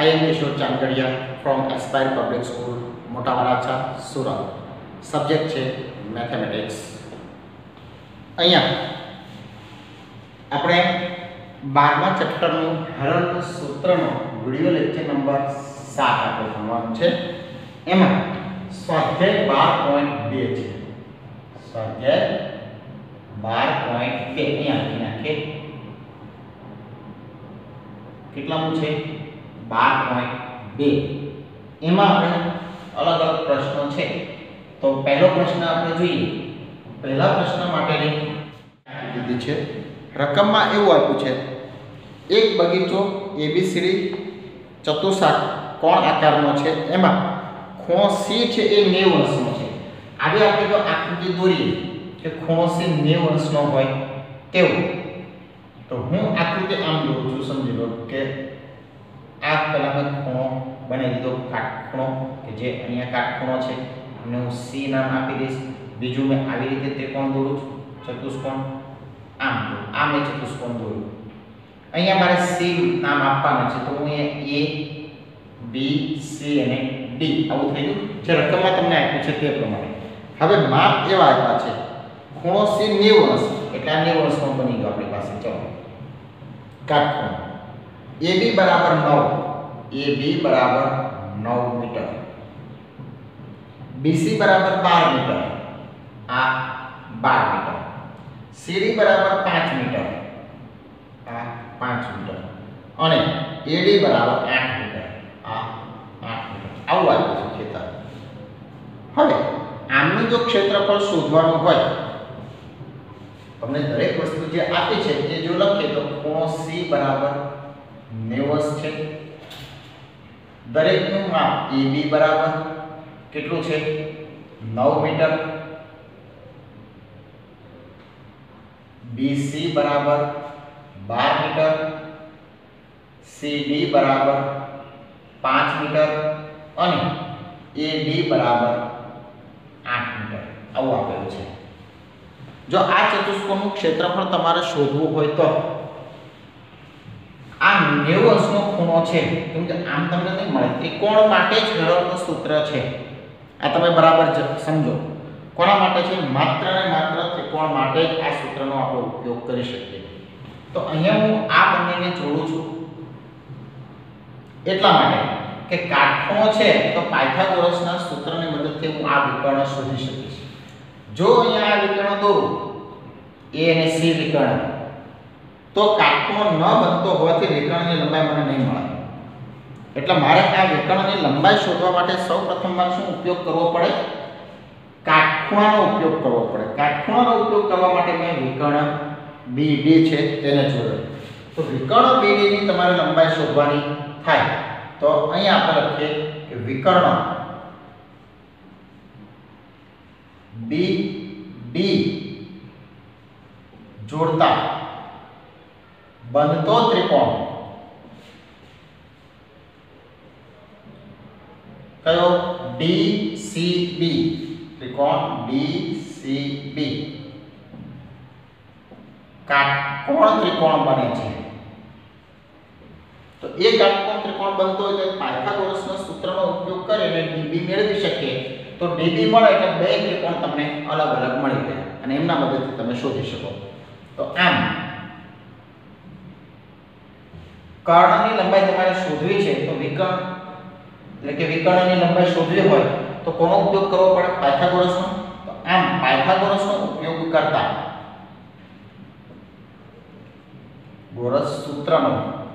am Kishore Changadia from Aspire Public School, Mota Waracha, Surat. Subject છે mathematics. અહીંયા આપણે 12મા ચેપ્ટરનું હરણ સૂત્રનો વિડિયો લેક્ચર નંબર 7 આપણે ભણવાનું છે. એમાં સ્વાધ્યાય 12.2 છે. સ્વાધ્યાય 12.2 અહીંયા લખી નાખીએ. કેટલામું છે? 12.2. એમાં આપણે અલગ અલગ પ્રશ્નો છે. તો પહેલો પ્રશ્ન આપણે જોઈએ. પહેલા પ્રશ્ન માટેની દીધી છે. રકમમાં એવું આપ્યું છે, એક બગીચો ABCD ચતુષ્કોણ કોણ આકારનો છે. એમાં ખૂણો C છે એ 90 અંશનો છે. આજે આપણે જો આકૃતિ દોરીએ કે ખૂણો C 90 અંશનો હોય તેવું, તો હું આકૃતિ આમ દોરું છું. સમજી લો કે આ પહેલા મેં ખૂણો બનાવી દીધો, કાટખૂણો, કે જે અહીંયા કાટખૂણો છે, આને હું C નામ આપી દઈશ. બીજું મેં આવી રીતે ત્રિકોણ દોરું છું, ચતુષ્કોણ. આમ મેં ચતુષ્કોણ દોર્યું. અહીંયા મારે C નામ આપવાનું છે, તો હું અહીંયા A B C અને D આવું થઈ ગયું, જે રકમમાં તમને આપ્યું છે તે પ્રમાણે. હવે માપ એવા આપ્યા છે, ખૂણો C 90 અંશ, એટલે આ 90 અંશનો બની ગયો આપણી પાસે. ચલો, કાટખૂણો AB બરાબર 9 મીટર, BC બરાબર 12 મીટર, આ 12 મીટર, CD બરાબર 5 મીટર, આ 5 મીટર, અને AD બરાબર 8 મીટર, આ 8 મીટર. આવું આવ્યું છે ખેતર. હવે આમનું જો ક્ષેત્રફળ શોધવાનું હોય, તમને દરેક વસ્તુ જે આપી છે એ જો લખીએ તો ખૂણો C બરાબર 90 છે. દરેકનું માપ AB બરાબર કેટલું છે? 9 મીટર, BC બરાબર 12 મીટર, CD બરાબર 5 મીટર અને AD બરાબર 8 મીટર. આવું આપેલું છે. જો આ ચતુષ્કોણનું ક્ષેત્રફળ તમારે શોધવું હોય તો આ 90 અંશનો ખૂણો છે, કેમ કે આમ તમને નહીં મળે. ત્રિકોણ માટે જ હેરોનનું સૂત્ર છે. આ તમે બરાબર સમજો. કોના માટે છે? માત્ર ને માત્ર ત્રિકોણ માટે જ આ સૂત્રનો આપણે ઉપયોગ કરી શકીએ. તો અહીંયા હું આ બંનેને જોડું છું એટલા માટે કે કાટખૂણો છે તો પાયથાગોરસના સૂત્રની મદદથી હું આ વિકર્ણ શોધી શકીશ. જો અહીંયા આ વિકર્ણ દોરું, A અને C વિકર્ણ, તો કાટખૂણો ન બનતો હોવાથી વિકર્ણની લંબાઈ મને નહીં મળે. એટલે મારે આ વિકર્ણની લંબાઈ શોધવા માટે સૌપ્રથમવાર શું ઉપયોગ કરવો પડે? કાટખૂણાનો ઉપયોગ કરવો પડે. કાટખૂણાનો ઉપયોગ કરવા માટે મેં વિકર્ણ BD છે તેને જોડ્યો. તો વિકર્ણ BD ની તમારે લંબાઈ શોધવાની થાય તો અહીંયા આપણે લખીએ કે વિકર્ણ BD જોડતા બનતો ત્રિકોણ કયો? DCB. ત્રિકોણ DCB કાટકોણ ત્રિકોણ બને છે. તો એ કાટકોણ ત્રિકોણ બનતો હોય તો પાયથાગોરસના સૂત્રનો ઉપયોગ કરીને DB મેળવી શકીએ. તો DB મળે એટલે બે ત્રિકોણ તમને અલગ અલગ મળી જાય અને એમના મદદથી તમે શોધી શકો. તો આમ કર્ણની લંબાઈ તમારે શોધવી છે તો વિકર્ણ એટલે કે વિકર્ણની લંબાઈ શોધવી હોય તો કોનો ઉપયોગ કરવો પડે? પાયથાગોરસનો. તો આમ પાયથાગોરસનો ઉપયોગ કરતા ગોરસ સૂત્રનો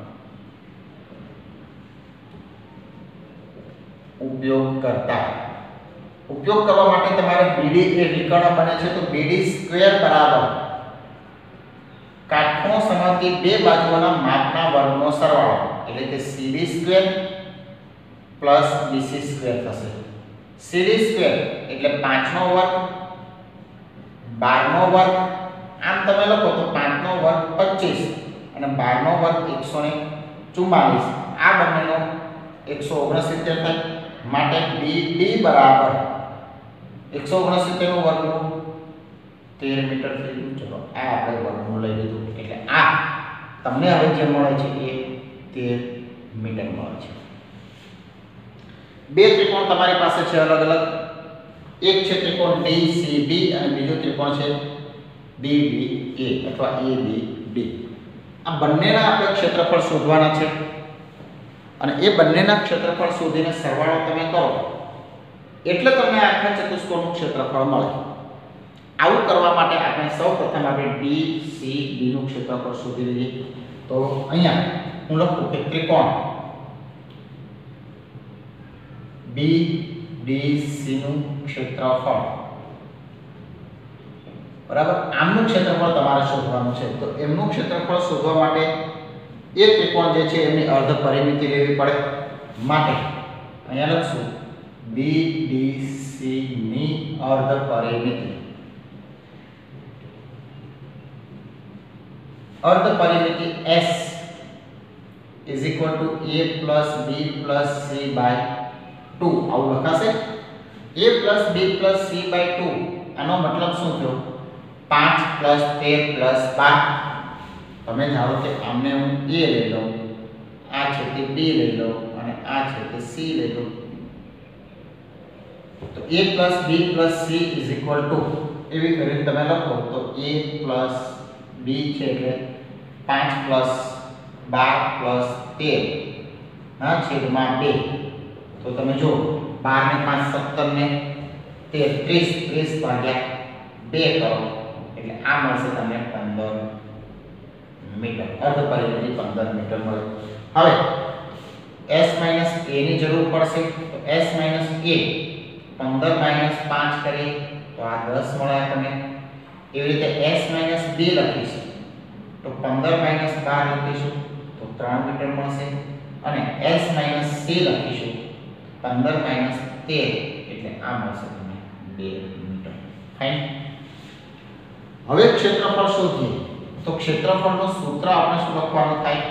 ઉપયોગ કરવા માટે તમારે BD એ વિકર્ણ બને છે તો BD સ્ક્વેર બરાબર કાટખૂણો સમાનથી બે બાજુઓના માપના વર્ગનો સરવાળો, એટલે કે CD square plus BC square થશે. CD સ્ક્વેર એટલે 5 નો વર્ગ, 12 નો વર્ગ, આમ તમે લખો તો 5 નો વર્ગ 25 અને 12 નો વર્ગ 144. આ બંનેનો 169 થાય. માટે BD બરાબર 169 નો વર્ગમૂળ 13 મીટર થઈ ગયું. ચલો આ આપણે વર્ગમૂળ લઈ લીધું એટલે આ તમને હવે જે મળે છે એ 13 મીટર મળે છે. બે ત્રિકોણ તમારી પાસે છે અલગ અલગ, એક છે ત્રિકોણ DCB અને બીજો ત્રિકોણ છે BBA અથવા ABD. આ બંનેના આપણે ક્ષેત્રફળ શોધવાના છે અને એ બંનેના ક્ષેત્રફળ શોધીને સરવાળો તમે કરો એટલે તમને આખા ચતુષ્કોણનું ક્ષેત્રફળ મળે. આવું કરવા માટે આપણે સૌપ્રથમ આપણે DCB નું ક્ષેત્રફળ શોધી લઈએ. તો અહીંયા હું લખું કે ત્રિકોણ BDC નું ક્ષેત્રફળ બરાબર. આમનું ક્ષેત્રફળ તમારે શોધવાનું છે. તો એમનું ક્ષેત્રફળ શોધવા માટે એ ત્રિકોણ જે છે એની અર્ધ પરિમિતિ લેવી પડે. માટે અહીંયા લખશું BDC ની અર્ધ પરિમિતિ. અર્ધ પરિમિતિ S is equal to A plus B plus C by 2 આવું લખાશે. A plus B plus C by 2 આનો મતલબ શું થયો? 5 plus 13 plus 12. તમે ધારો કે આમને હું A લઈ લઉં, આ છે તે B લઈ લઉં અને આ છે તે C લઈ લઉં. તો A plus B plus C is equal to એવી કરીને તમે લખો તો A plus B છે એટલે 5 plus 12 plus 13 ના છેદમાં 2. તો તમે જો 12 ને 5 17 ને 13 30 ભાગ્યા 2 કરો એટલે આ મળશે તમને 15 મીટર. અર્ધ પરિમિતિ 15 મીટર મળે. હવે S - A ની જરૂર પડશે. તો S - A 15 - 5 કરીએ તો આ 10 મળે આપણને. એવી રીતે S - B લખીશું તો 15 - 12 લખીશું તો 3 મીટર મળશે અને S - C લખીશું 15 - 13 એટલે આ મળશે તમને 2 મીટર. ફાઇન. હવે ક્ષેત્રફળ શોધીએ. તો ક્ષેત્રફળનું સૂત્ર આપણે શું લખવાનું થાય?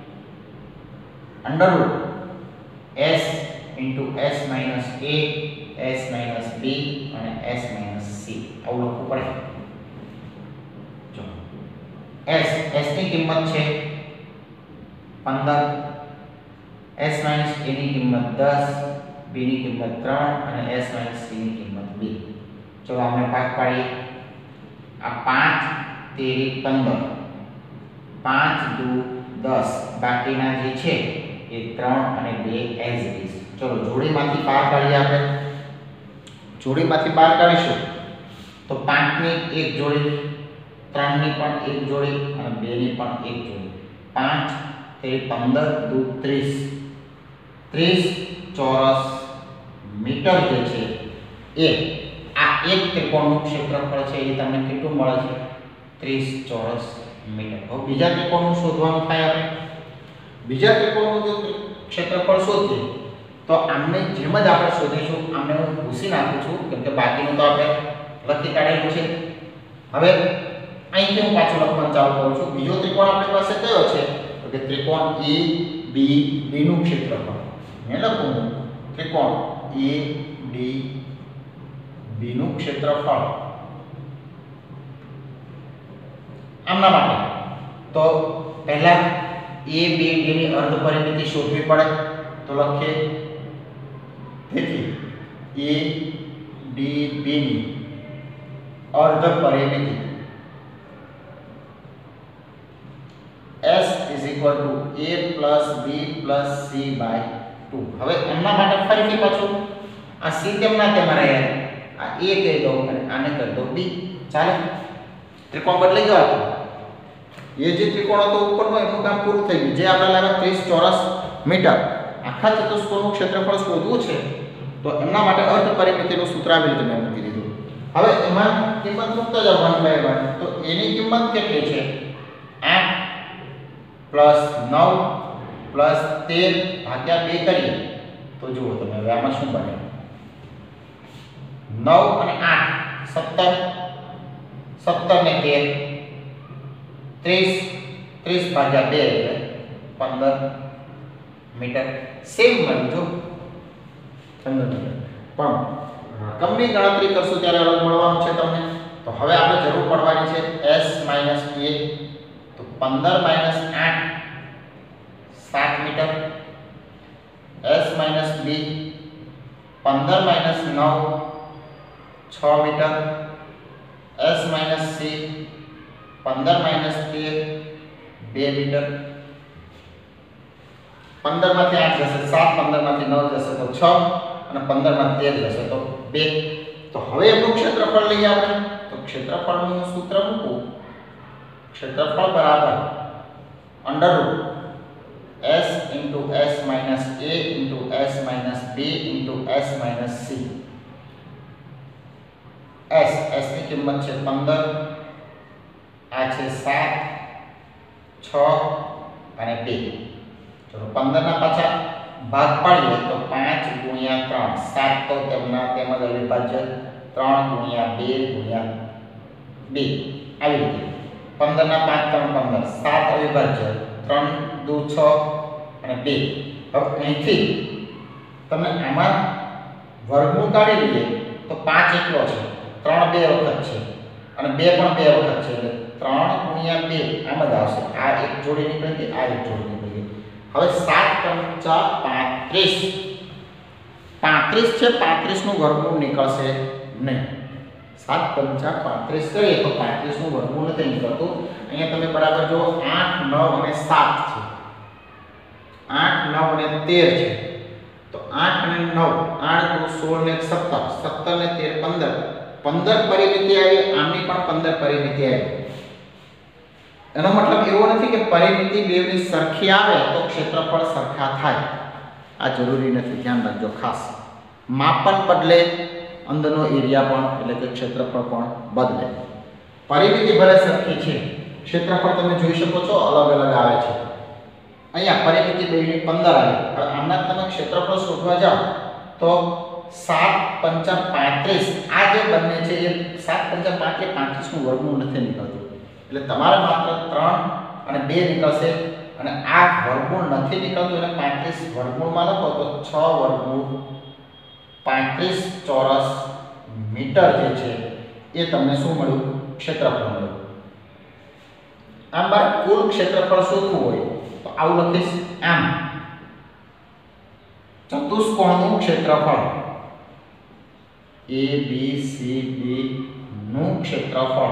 √ S * S - A S - B અને S - C આવું લખવું પડે. જો S ની કિંમત છે 15, S - A ની કિંમત 10, B ની કિંમત 3 અને S - C ની કિંમત 2. ચલો આપણે ભાગ પાડીએ. આ 5 તેરી 15, 5 દુ 10, બાકીના જે છે એ 3 અને 2 એઝ ઇટ ઇઝ. ચલો જોડીમાંથી બહાર કાઢીએ. આપણે જોડીમાંથી બહાર કાઢીશું તો 5 ની એક જોડી, 3 ની પણ એક જોડી અને 2 ની પણ એક જોડી. 5 તેરી 15 દુ 30 ચોરસ મીટર જે છે એ આ એક ત્રિકોણનું ક્ષેત્રફળ છે એ તમને કેટલું મળે છે? 30 ચોરસ મીટર. હવે બીજા ત્રિકોણનું શોધવાનું થાય. આપણે બીજા ત્રિકોણનું જો ક્ષેત્રફળ શોધીએ તો આમને જેમ જ આપણે શોધીશું. આમને હું ભૂસી નાખું છું કેમ કે બાકીનું તો આપણે લખી કાઢેલું છે. હવે અહીંથી હું પાછું લખવાનું ચાલુ કરું છું. બીજો ત્રિકોણ આપણી પાસે કયો છે? તો કે ત્રિકોણ ABD નું ક્ષેત્રફળ. મેં લખું ત્રિકોણ ADB નું ક્ષેત્રફળ. આમના માટે તો પહેલા ABD ની અર્ધ પરિમિતિ શોધવી પડે. તો લખીએ તેથી ADB ની અર્ધ પરિમિતિ S = A plus B plus C by 2. હવે એમના માટે ફરીથી પાછું આ C તેમના તેમાં રહે. આ A કહી દો અને આને કરી દો B. ચાલે. ત્રિકોણ બદલાઈ ગયો. એ જે ત્રિકોણ હતો ઉપરનો એનું કામ પૂરું થઈ ગયું. જે આપણે લાવ્યા 30 ચોરસ મીટર. આખા ચતુષ્કોણનું ક્ષેત્રફળ શોધવું છે તો એમના માટે અર્ધ પરિમિતિનું સૂત્ર આવી રીતે મેં મૂકી દીધું. હવે એમાં કિંમત મૂકતા જાવ 1/1. તો એની કિંમત કેટલી છે? 8 પ્લસ 9 પ્લસ 13 ભાગ્યા 2 કરીએ તો જુઓ તમે હવે આમાં શું બને? 9 અને 8 17 ને 13 30 ભાગ્યા 2 એટલે 15 મીટર. સેમ મળ્યું જો 15 મીટર. પણ રકમની ગણતરી કરશું ત્યારે અલગ મળવાનું છે તમને. તો હવે આપણે જરૂર પડવાની છે S - A. તો 15 - 8 7 metre. S - B 15 minus 9 6 metre, s minus c 15 minus 13 2 metre, 15 માંથી 8 જશે 7, 15 માંથી 9 જશે તો 6 અને 15 માંથી 13 જશે તો 2. તો હવે એનું ક્ષેત્રફળ લઈએ આપણે. તો ક્ષેત્રફળનું સૂત્ર મૂકવું. ક્ષેત્રફળ બરાબર under root s into s minus a into s minus b into s minus c. s ની કિંમત છે 15, આ છે 7, 6 અને 2. ચલો 15 ના પાછા ભાગ પાડીએ તો 5 ગુણ્યા 3, 7 તો તેમજ અવિભાજ્ય, 3 ગુણ્યા 2 ગુણ્યા 2 આવી રીતે. 15 ના 5 3 15, 7 અવિભાજ્ય, 3 દુ 6 અને 2. હવે અહીંથી તમે આમાં વર્ગમૂળ કાઢી લઈએ તો 5 એકલો છે, 3 બે વખત છે અને 2 પણ બે વખત છે એટલે 3 ગુણ્યા 2 આમ જ આવશે. આ એક જોડી નીકળી ગઈ, આ એક જોડી નીકળી ગઈ. હવે 7 પંચા 35, 35 છે, 35 નું વર્ગમૂળ નીકળશે નહીં. 7 પંચા 35 કરીએ તો 35 નું વર્ગમૂળ નથી નીકળતું. અહીંયા તમે બરાબર જો 8 9 અને 7 છે, 8 9 અને 13 છે. તો 8 અને 9, 8 દુ 16 ને 17, 17 ને 13 15, 15 પરિમિતિ આવી, આમની પણ 15 પરિમિતિ આવી. એનો મતલબ એવો નથી કે પરિમિતિ બેની સરખી આવે તો ક્ષેત્રફળ સરખા થાય. આ જરૂરી નથી, ધ્યાન રાખજો ખાસ. માપન બદલે અંદરનો એરિયા પણ એટલે કે ક્ષેત્રફળ પણ બદલે. પરિમિતિ ભલે સરખી છે, ક્ષેત્રફળ તમે જોઈ શકો છો અલગ અલગ આવે છે. અહીંયા પરિમિતિ બેની 15 આવી. હવે આમના તમે ક્ષેત્રફળ શોધવા જાઓ તો 7 પંચા 35, આ જે બંને છે એ 7 પંચા 35 નું વર્ગમૂળ નથી નીકળતું. એટલે તમારે માત્ર 3 અને 2 નીકળશે અને આ વર્ગમૂળ નથી નીકળતું એટલે 35 વર્ગમૂળમાં લખો તો 6 વર્ગમૂળ 35 ચોરસ મીટર જે છે એ તમને શું મળ્યું? ક્ષેત્રફળ મળ્યું. આમ મારે કુલ ક્ષેત્રફળ શોધવું હોય તો આવું લખીશ. આમ ચતુષ્કોણનું ક્ષેત્રફળ ABCD નું ક્ષેત્રફળ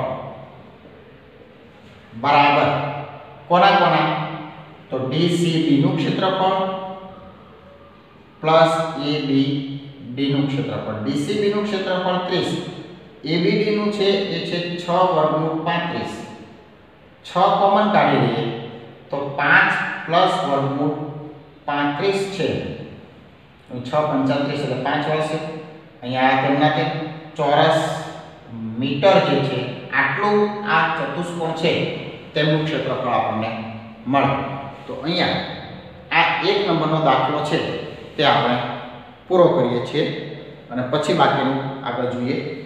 બરાબર કોના કોના? તો DCB નું ક્ષેત્રફળ પ્લસ ABD નું ક્ષેત્રફળ. DCB નું ક્ષેત્રફળ 30, ABD નું છે એ છે 6 વર્ગમૂળ 35. 6 કોમન કાઢી લઈએ તો 5 પ્લસ વર્ગમૂળ 35 છે. 6 35 એટલે 5 આવશે. અહીંયા તેમના તે ચોરસ મીટર જે છે આટલું આ ચતુષ્કોણ છે તેમનું ક્ષેત્રફળ આપણને મળે. તો અહીંયા આ 1 નંબરનો દાખલો છે તે આપણે પૂરો કરીએ છીએ અને પછી બાકીનું આગળ જોઈએ.